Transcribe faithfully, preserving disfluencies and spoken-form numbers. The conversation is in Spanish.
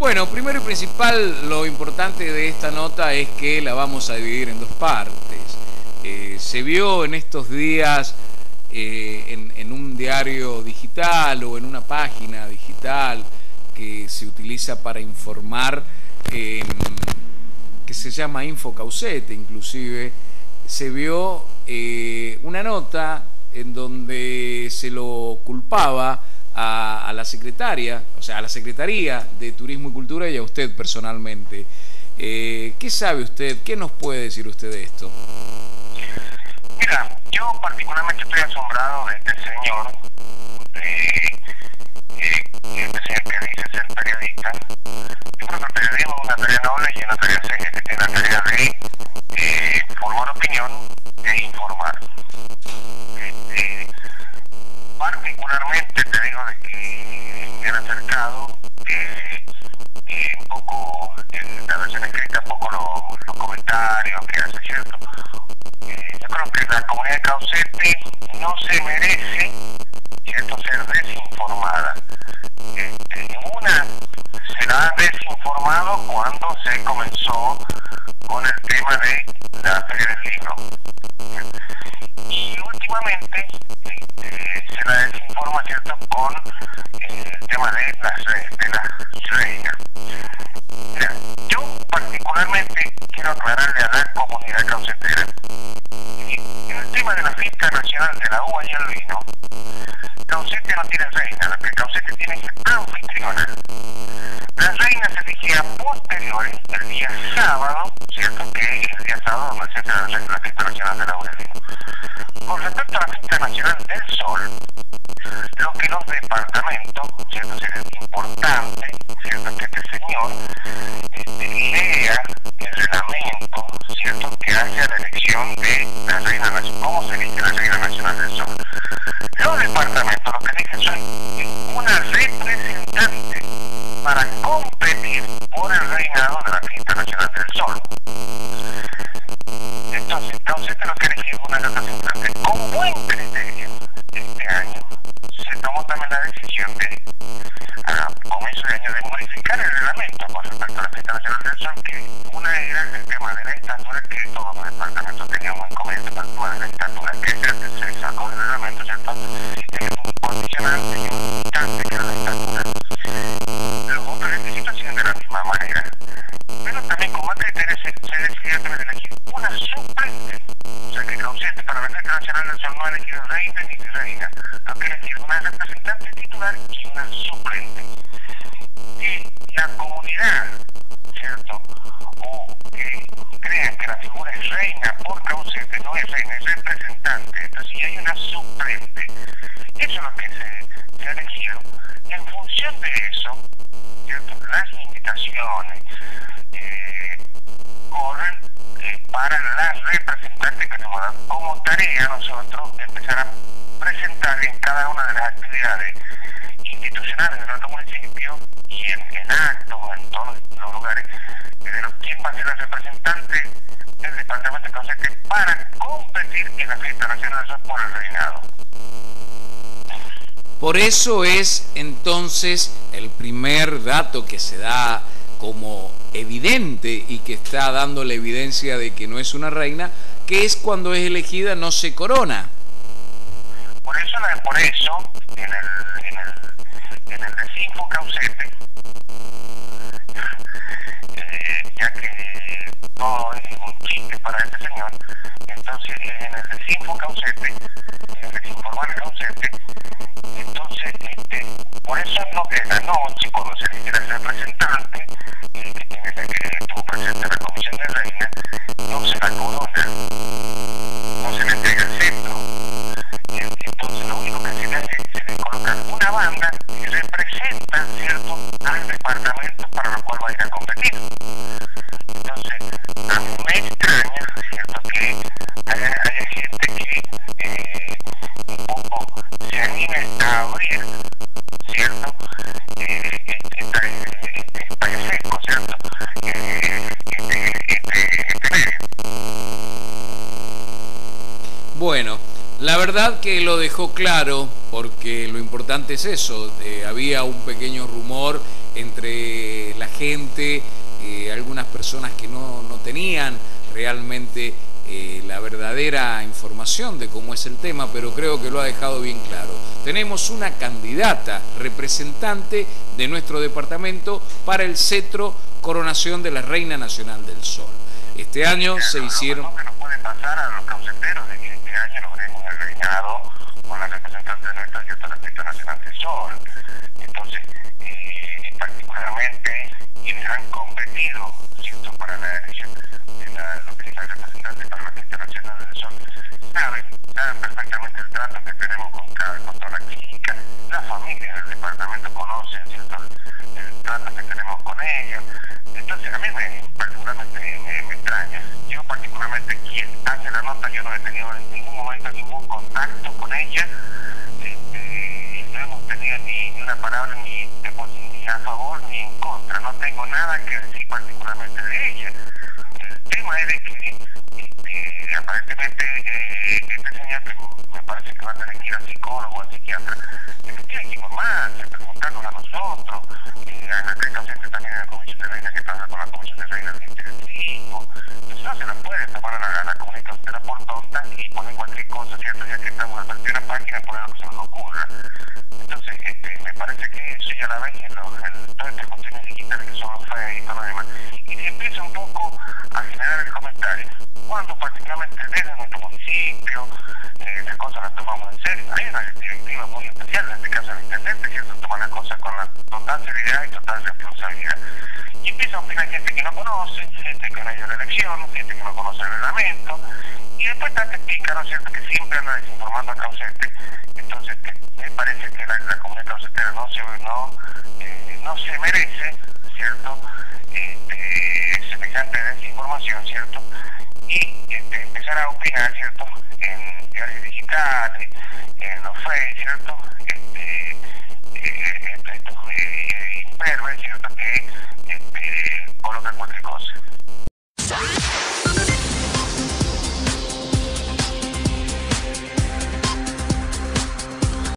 Bueno, primero y principal, lo importante de esta nota es que la vamos a dividir en dos partes. Eh, se vio en estos días eh, en, en un diario digital o en una página digital que se utiliza para informar, eh, que se llama Infocaucete, inclusive, se vio eh, una nota en donde se lo culpaba a, a la secretaria, o sea, a la Secretaría de Turismo y Cultura y a usted personalmente. Eh, ¿Qué sabe usted? ¿Qué nos puede decir usted de esto? Mira, yo particularmente estoy asombrado de este señor, de, eh, este señor que dice ser periodista. Yo creo que el periodismo es una tarea noble y una tarea seria, que tiene la tarea de eh, formar opinión e informar. Este, particularmente te digo de que me han acercado eh, eh, un poco en la versión escrita, un poco los, los comentarios que hace, ¿cierto? Eh, yo creo que la comunidad de Caucete no se merece, ¿cierto?, ser desinformada. Este, una será desinformado cuando se comenzó con el tema de la Feria del Libro. Y últimamente este, se la desinforma, ¿cierto?, con eh, el tema de las de la reina. Mira, yo particularmente quiero aclararle a la comunidad caucetera en el tema de la fiesta nacional de la uva y el vino. Caucete no tiene reina, lo que Caucete tiene es anfitriona. La reina se elegía posterior, el día sábado, ¿cierto?, que es el día sábado donde se hace la fiesta nacional de la uva y el vino. Con respecto a la fiesta nacional del sol, lo que los departamentos, ¿cierto?, sería importante, ¿cierto?, que este señor este, lea el reglamento, ¿cierto?, que hace a la elección de la reina nacional. ¿Cómo se elige la reina nacional del sol? Los departamentos lo que eligen son una representante para competir por el reinado de la fiesta nacional del sol. Entonces, Caucete lo que elige es una representante con buen criterio. Este año se tomó también la decisión de, a comienzo de año, de modificar el reglamento con respecto a la fiesta nacional del sol, que una era el tema de la estatura, que todos los departamentos teníamos inconveniente con el tema de la estatura, que se sacó del reglamento, ¿cierto? Es un condicionante y un limitante que era la estatura. Los otros requisitos siguen de la misma manera, pero también con más criterio se, se decidió también elegir una suplente. O sea que Caucete para la fiesta nacional del sol no ha elegido reina ni reina, lo que ha elegido una representante titular y una suplente. Y la comunidad, ¿cierto?, o que crean que la figura es reina por Caucete, no es reina, es representante. Entonces, si hay una suplente, eso es lo que se, se ha elegido. En función de eso, ¿cierto?, las invitaciones eh, corren eh, para las representantes que nos dan como tarea nosotros empezar a presentar en cada una de las actividades institucionales de nuestro municipio y en, en actos, en todos los lugares, de los quién va a ser la representante del departamento de Caucete para competir en la fiesta nacional por el reinado. Por eso es entonces el primer dato que se da como evidente y que está dando la evidencia de que no es una reina, que es cuando es elegida no se corona. Por eso, por eso en el, en el, en el Desinfo Caucete, eh, ya que todo es un chiste para este señor, entonces en el Desinfo Caucete, en el Desinformar Caucete, entonces este, por eso no, en la noche, cuando se elige el representante, eh, que tiene la que estuvo presente en la comisión de reina, no se la corona, no se le entrega el centro. Entonces lo único que se le hace es se le coloca una banda que representa, ¿cierto?, al departamento para lo cual va a ir a competir. Entonces, a mí me extraña, ¿cierto?, que haya, haya gente que eh, un poco se anime a abrir, ¿cierto?, eh, este, este, este espacio seco, ¿cierto?, eh, este, este, este medio. Bueno, la verdad que lo dejó claro, porque lo importante es eso. Eh, había un pequeño rumor entre la gente, eh, algunas personas que no, no tenían realmente eh, la verdadera información de cómo es el tema, pero creo que lo ha dejado bien claro. Tenemos una candidata representante de nuestro departamento para el cetro Coronación de la Reina Nacional del Sol. Este año sí, se lo, hicieron... Lo que nos puede pasar a los cauceteros de que este año logremos el reinado con la representante de nuestra cierta la Fiesta Nacional del Sol. Entonces, eh, particularmente quienes han competido, ¿cierto?, para la elección de la, lo que es la representante para la Fiesta Nacional del Sol, saben, saben perfectamente el trato que tenemos con cada con toda la clínica, la familia del departamento conocen, ¿cierto?, el trato que tenemos con ellos. Entonces, a mí me, particularmente me, me extraña. Yo particularmente quien hace la nota, yo no he tenido en ningún momento ningún contacto con ella, este, no hemos tenido ni, ni una palabra ni, ni a favor ni en contra, no tengo nada que decir particularmente de ella. El tema es de que este, aparentemente eh, este señor que me parece que va a tener que ir a psicólogo o a psiquiatra, que tiene que informarse, preguntarnos a nosotros, eh, a nuestra docente también en la Comisión de Reina que trabaja con la Comisión de Reina del Instituto. Entonces no se la puede tomar a la, a la comunicación por tonta y poner cualquier cosa, ¿cierto? Ya que estamos en la primera página, poner lo que se nos ocurra. Entonces, este, me parece que eso ya la ven en, los, en todas estas cuestiones digitales que son los feos y todo lo demás. Y se empieza un poco a generar el comentario. Cuando particularmente desde nuestro municipio, eh, las cosas las tomamos en serio. Hay una directiva muy especial, en este caso el intendente, ¿cierto? Toma las cosas con la total seriedad y total responsabilidad. Y empieza a opinar gente que no conoce, gente que no ha ido a la elección, gente que no conoce el reglamento, y después está este pícaro, ¿cierto?, que siempre anda desinformando a Caucete. Entonces, que me parece que la, la comunidad caucetera no se, no, eh, no se merece, ¿cierto?, este, semejante desinformación, ¿cierto?, y este, empezar a opinar, ¿cierto?, en diarios digitales, en los Facebook, ¿cierto?, este, eh, estos eh, imberbes, ¿cierto?, que este, colocan cualquier cosa.